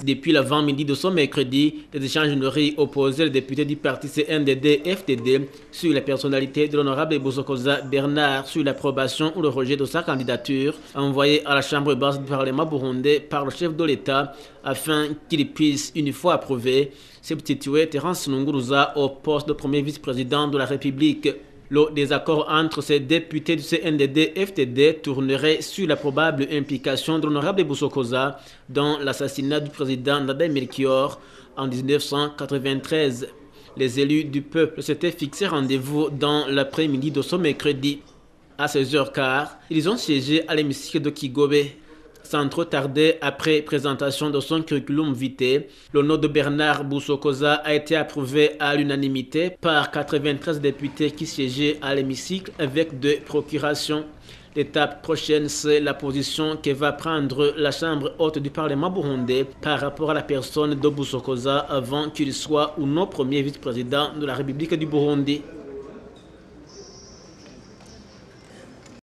Depuis l'avant-midi de ce mercredi, les échanges nourris opposaient les députés du parti CNDD-FDD sur la personnalité de l'honorable Busokoza Bernard sur l'approbation ou le rejet de sa candidature envoyée à la Chambre basse du Parlement burundais par le chef de l'État afin qu'il puisse, une fois approuvé, substituer Terence Nunguruza au poste de premier vice-président de la République. Le désaccord entre ces députés du CNDD-FDD tournerait sur la probable implication de l'honorable Busokoza dans l'assassinat du président Ndadaye Melchior en 1993. Les élus du peuple s'étaient fixé rendez-vous dans l'après-midi de ce mercredi. À 16h15, ils ont siégé à l'hémicycle de Kigobe. Sans trop tarder, après présentation de son curriculum vitae, le nom de Bernard Busokoza a été approuvé à l'unanimité par 93 députés qui siégeaient à l'hémicycle avec 2 procurations. L'étape prochaine, c'est la position que va prendre la Chambre haute du Parlement burundais par rapport à la personne de Busokoza avant qu'il soit ou non premier vice-président de la République du Burundi.